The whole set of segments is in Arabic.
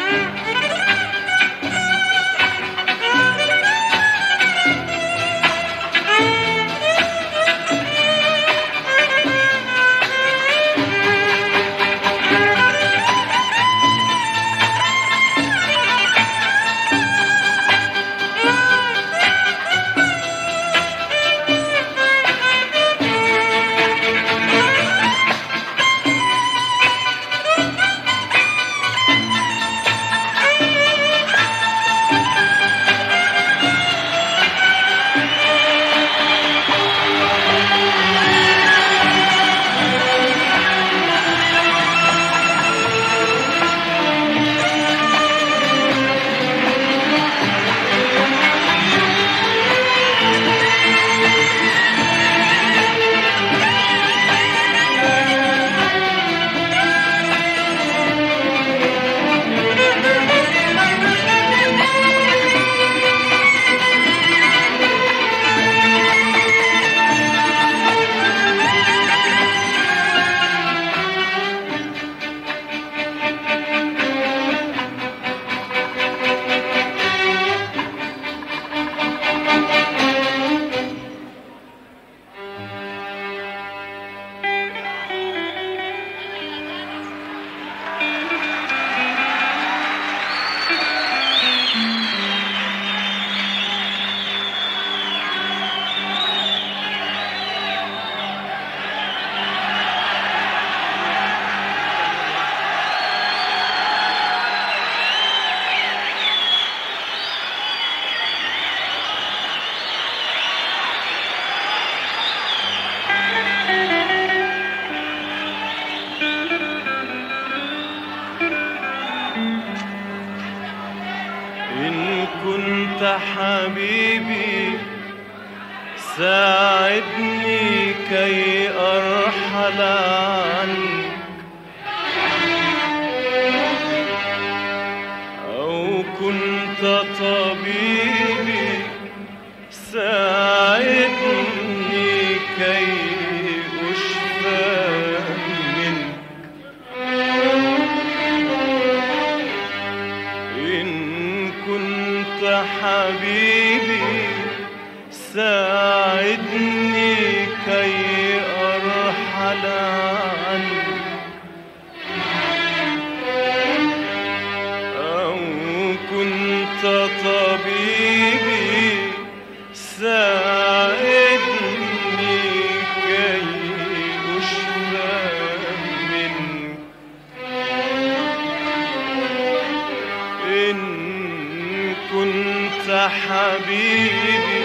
كنت حبيبي ساعدني كي أرحل عنك، أو كنت طبيبي ساعدني كي أشفى منك. إن كنت حبيبي ساعدني كي أرحل عنك، أو كنت طبيبي ساعدني كي أشفى منك. إن كنت حبيبي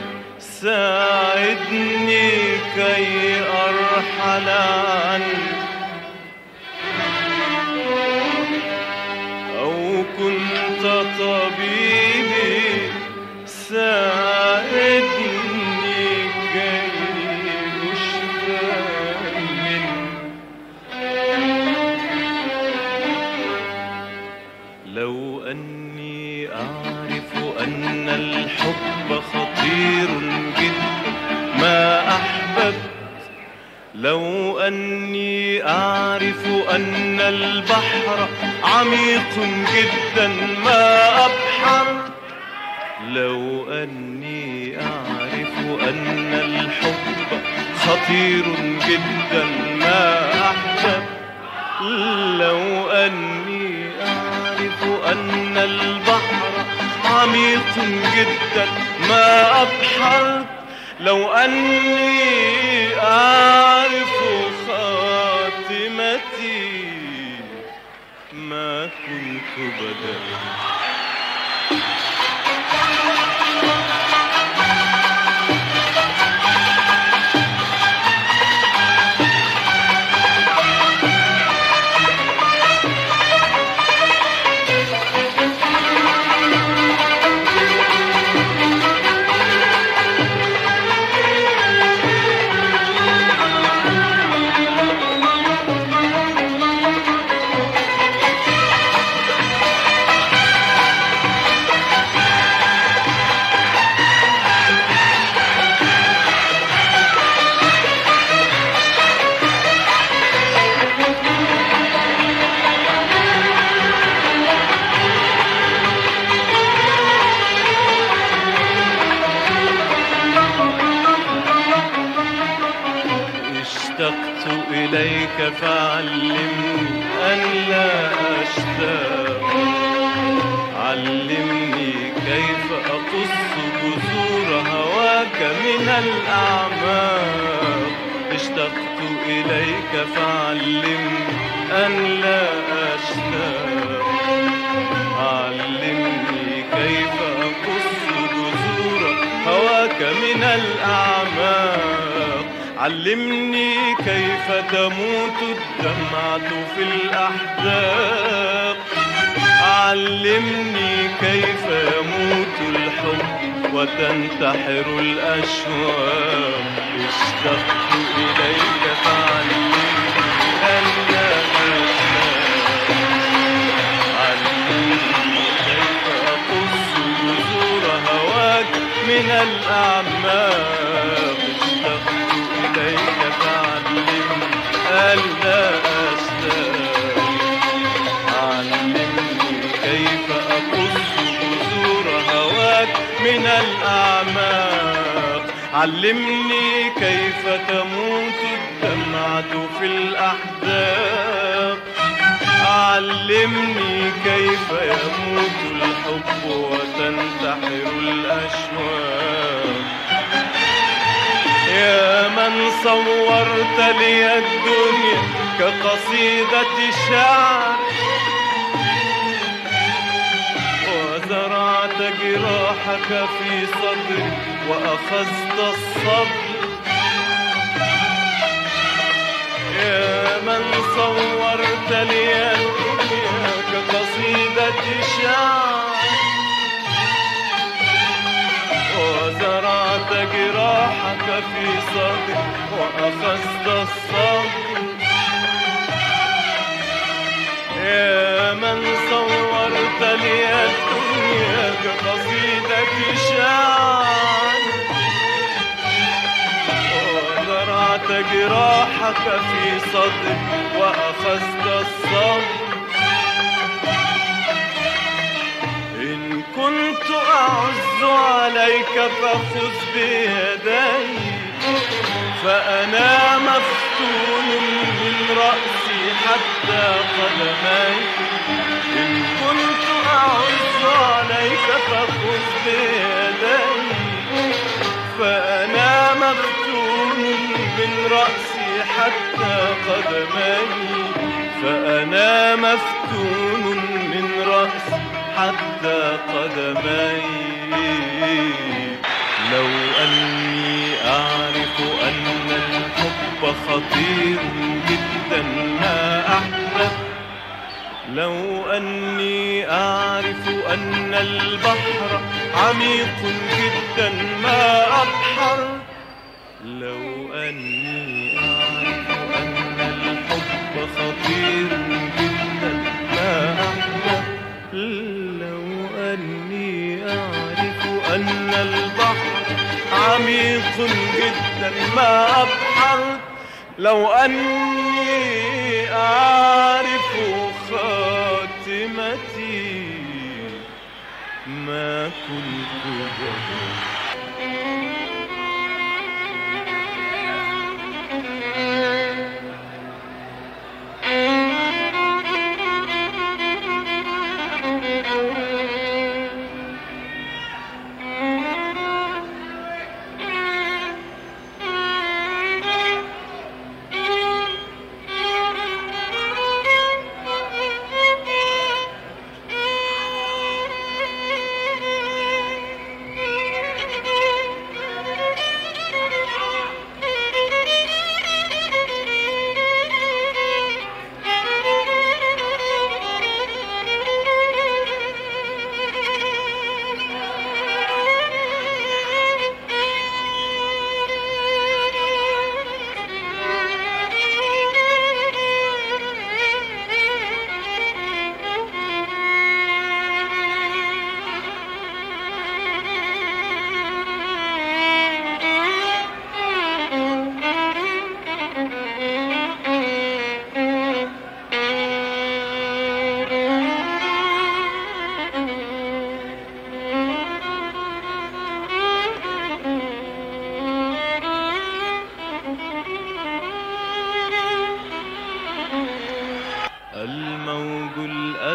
ساعدني كي أرحل عنك، أو كنت طبيبي ساعدني كي أشفى منك. لو أني أعرف أن الحب خطير جدا ما أحببت، لو أني أعرف أن البحر عميق جدا ما أبحر، لو أني أعرف أن الحب خطير جدا ما أحببت، لو أني أعرف أن البحر عميق جدا ما أبحر، لو أني أعرف خاتمتي ما كنت بدأت. إليك فعلمني أن لا أشتاق. علمني كيف أقص جذور هواك من الأعماق. اشتقت إليك فعلمني أن لا أشتاق. علمني كيف أقص جذور هواك من الأعماق. علمني كيف تموت الدمعة في الأحداق. علمني كيف يموت الحب وتنتحر الأشواق. اشتقت إليك فعلمني أن لا أشتاق. علمني كيف أقص جذور هواك من الأعماق. اشتقت إليك فعلمني أن لا أشتاق. علمني كيف أقص جذور هواك من الأعماق. علمني كيف تموت الدمعة في الأحداق. علمني كيف يموت الحب وتنتحر الأشواق. يا من صورت لي الدنيا كقصيدة شعر، وزرعت جراحك في صدري وأخذت الصبر. يا من صورت لي الدنيا كقصيدة شعر، وزرعت جراحك في صدري وأخذت الصبر. يا من صورت لي الدنيا كقصيدة شعر، وزرعت جراحك في صدري وأخذت الصبر. إن كنت أعز عليك فخذ بيدي، فأنا مفتون من رأسي حتى قدمي. إن كنت أعز عليك فخذ بيدي، فأنا مفتون من رأسي حتى قدمي. فأنا مفتون من رأسي حتى قدمي. لو أني أعرف أن الحب خطير جدا ما أحبب. لو أني أعرف أن البحر عميق جدا ما أبحر. لو أني أعرف أن الحب خطير جدا ما أحبب. لو أني أعرف أن البحر عميق جدا ما أبحر. لو أني أعرف خاتمتي ما كنت بها.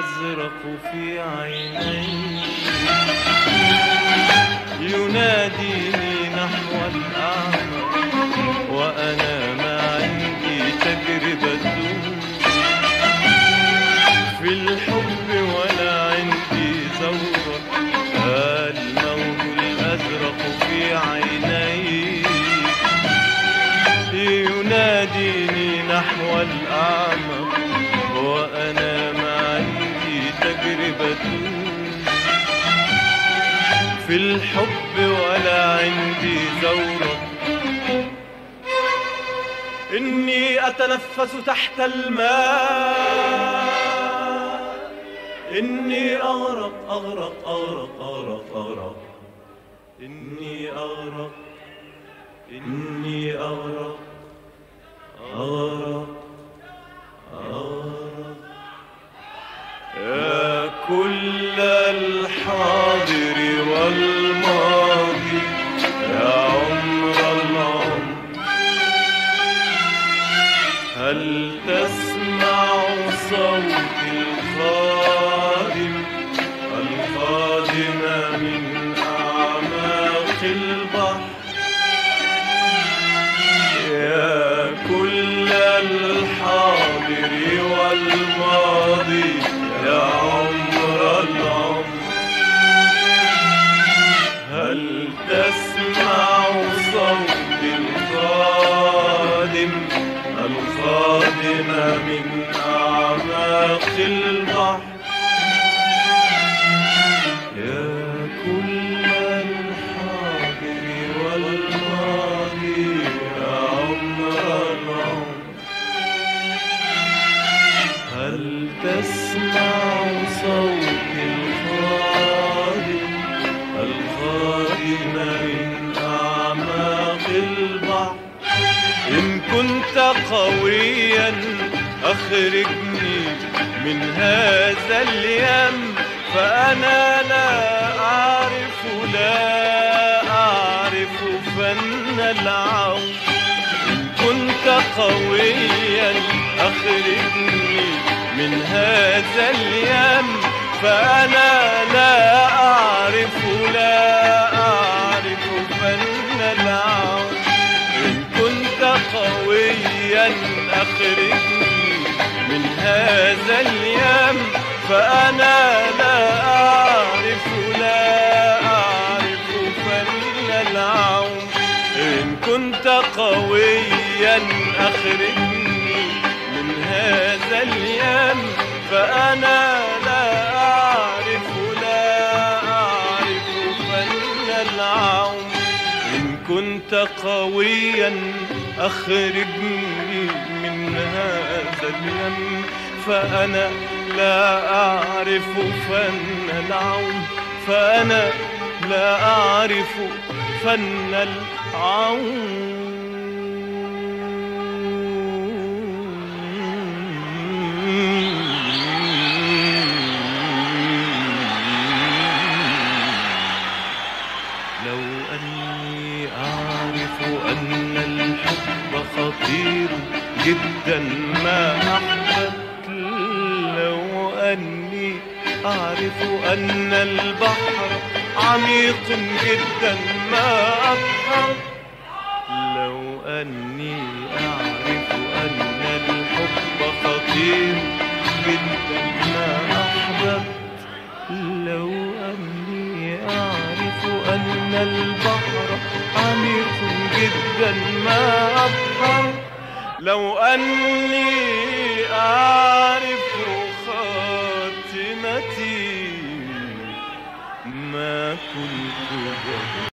الأزرق في عيني يناديني نحو الأعمى، وأنا ما عندي تجربة في الحب ولا عندي ثورة. الموج الأزرق في عيني يناديني نحو الأعمى، وأنا ما عندي تجربة في الحب ولا عندي ثورة. إني أتنفس تحت الماء، إني أغرق أغرق أغرق أغرق أغرق، إني أغرق إني أغرق أغرق أغرق. يا كل الحاضر والماضي، يا عمر العمر، هل تسمع صوت الخادم القادم من أعماق البحر؟ يا كل الحاضر والماضي، يا عمر العمر، هل تسمع صوت القادم القادم من أعماق البحر؟ يا كل الحاضر والماضي، يا عمر العمر، هل تسمع صوت القادم القادم من أعماق البحر؟ إن كنت قويا أخرجني من هذا اليم، فأنا لا أعرف فن العون. إن كنت قويا أخرجني من هذا اليم، فأنا لا أعرف فن العون. إن كنت قويا أخرجني من هذا اليم، فأنا لا أعرف فن العون. إن كنت قويا أخرجني من هذا اليم، فأنا لا أعرف فن العون. إن كنت قويا أخرجني من هذا اليم، فأنا لا أعرف فن العون، فأنا لا أعرف فن العون. لو أني أعرف أن الحب خطير جدا ما أحببت، لو أني أعرف أن البحر عميق جدا ما أبحر، لو أني أعرف أن الحب خطير جدا ما أحببت، لو أني أعرف أن البحر عميق جدا ما أبحر، لو أني أعرف خاتمتي ما كنت